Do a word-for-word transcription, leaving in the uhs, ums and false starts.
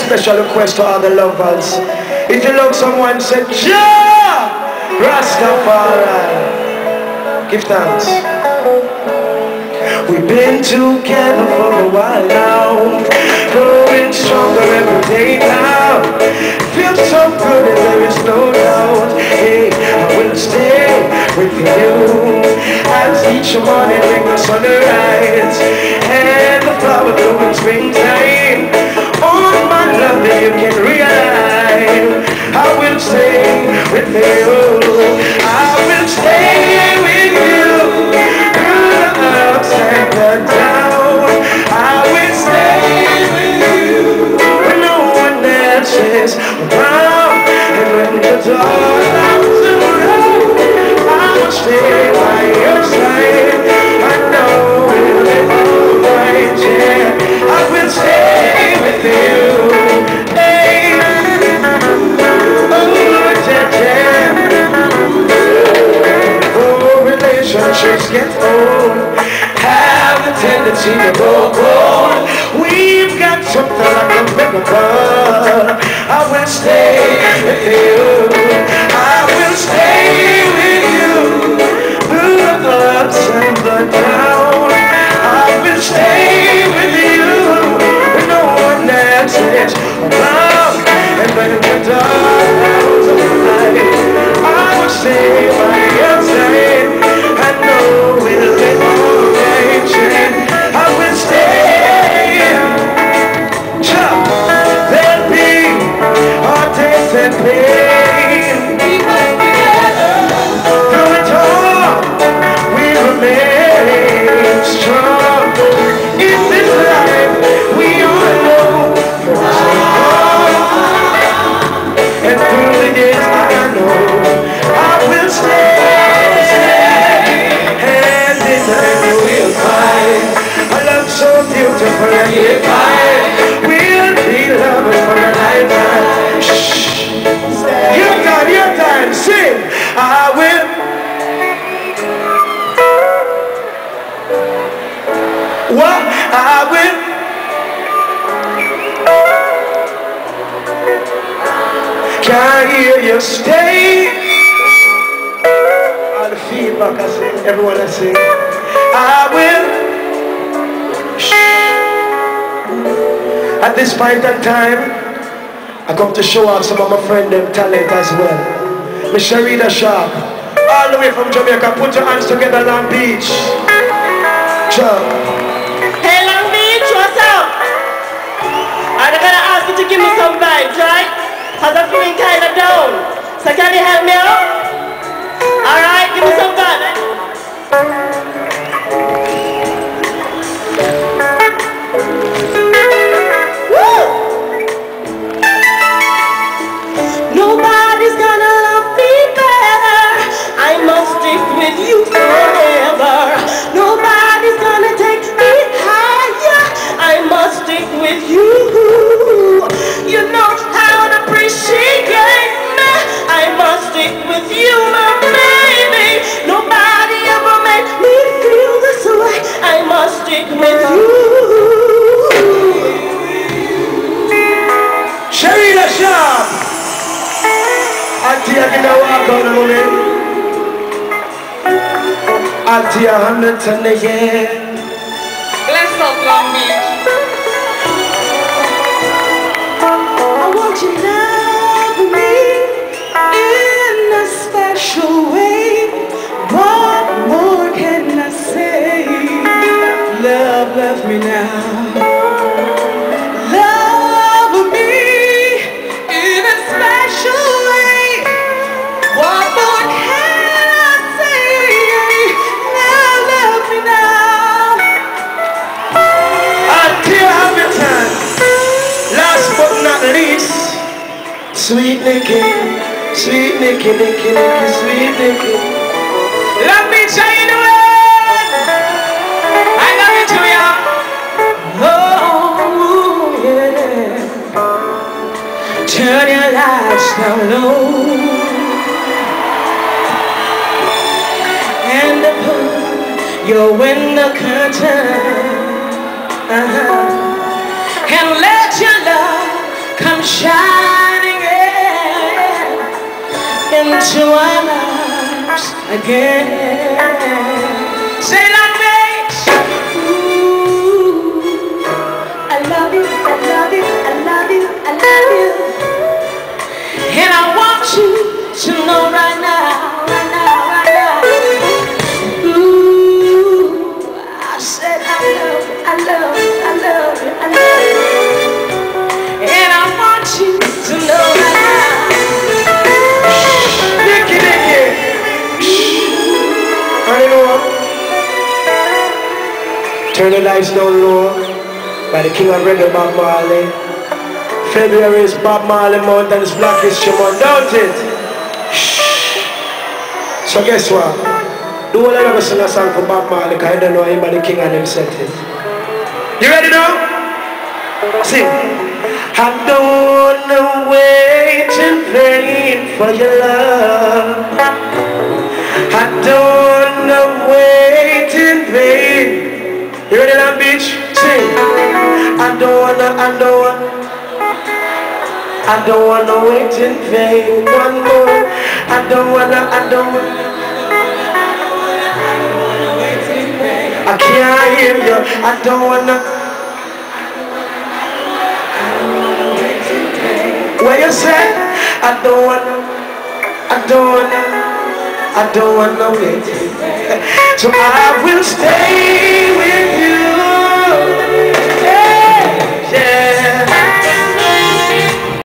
special request to all the lovers. If you love someone, say Jah Rastafari. Give thanks. We've been together for a while now, growing stronger every day now. Feels so good and there is no doubt. Hey, I will stay with you as each morning brings the sunrise and the flower bloom in springtime. All my love that you can realize, I will stay with you. I will stay with you through the ups and the downs. I will stay with you when no one else is around. And when the door comes around, I will stay by your side. I know it will be alright, yeah. I will stay with you. Hey, oh, yeah, yeah. Oh, relationships get old, have the tendency to grow cold. We've got something like a miracle. I will stay with you. I will stay with you through the ups and the downs. I will stay with you when no one else is around. And when the dark clouds of life, I will stay by your side. I know it'll be alright, yeah. I will stay. There'll be heartaches and pain. Through it all, we remain strong. In this life, we all know what's wrong. And through the years, I know I will stay. And in time, we'll find a love so beautiful and divine. We'll be lovers for a lifetime. Shh. Your time, your time, sing. I will. What? I will. Can't hear you stay. All the feedback I sing, everyone I sing. I will. At this point in time, I come to show off some of my friend them talent as well. Miss Sharida Sharp, all the way from Jamaica. Put your hands together, Long Beach. Chuck. Hey Long Beach, what's up? I'm gonna ask you to give me some vibes, right? Cause I'm feeling kinda down. So can you help me out? Alright, give me some vibes. Nobody's gonna love me better. I must stick with you forever. Nobody's gonna take me higher. I must stick with you. You know how to appreciate me. I must stick with you, my baby. Nobody ever made me feel this way. I must stick with you. Sharida Sharp. Auntie, I get a walk on the moment. Auntie, a Hamilton again. Bless up, Long Beach. I want you to love me in a special way. What more can I say? Love left me now. Love me in a special way. What more can I say? Love left me now. Auntie Hamilton. Last but not least, sweet Nicky, sweet Nicky, Nicky, Nicky, sweet Nicky. Love me, China. I love you too, y'all. Oh, yeah. Turn your lights down low and put your window curtain uh-huh. and let your love come shining into our lives again. Say like this. Ooh, I love you, I love you, I love you, I love you. And I want you to know right now, right now, right now. Ooh, I said I love you, I love you, I love you, I love you. And I want you to know right now. Nicky, Nicky. I know. Turn the lights down low. By the king of reggae, Bob Marley. February is Bob Marley month and it's Black History Month, don't it? So guess what? Do all I ever sing a song for Bob Marley because I don't know him but the king and him set it. You ready now? Sing. I don't wanna wait in vain for your love. I don't wanna wait in vain. You ready now, bitch? Sing. I don't wanna, I don't wanna, I don't wanna wait in vain. One more. I don't wanna, I don't wanna. I can't hear you. I don't wanna. What you say? I don't wanna. I don't wanna. I don't wanna wait. So I will stay with